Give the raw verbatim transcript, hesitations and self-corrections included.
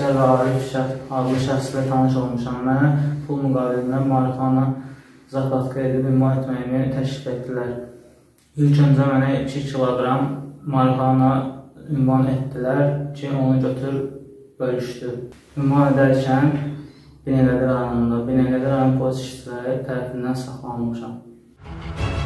Əksər və Arif adlı şəxslə tanış olmuşam. Mənə pul müqabilində marixuana zakazka edib ünvan etməyimi təklif etdilər. İlk öncə mənə iki kiloqram marixuana ünvan etdilər ki, onu götür bölüşdü. Ünvan edərkən Binəqədi rayonunda, Binəqədi rayon polis işçiləri tərəfindən saxlanılmışam.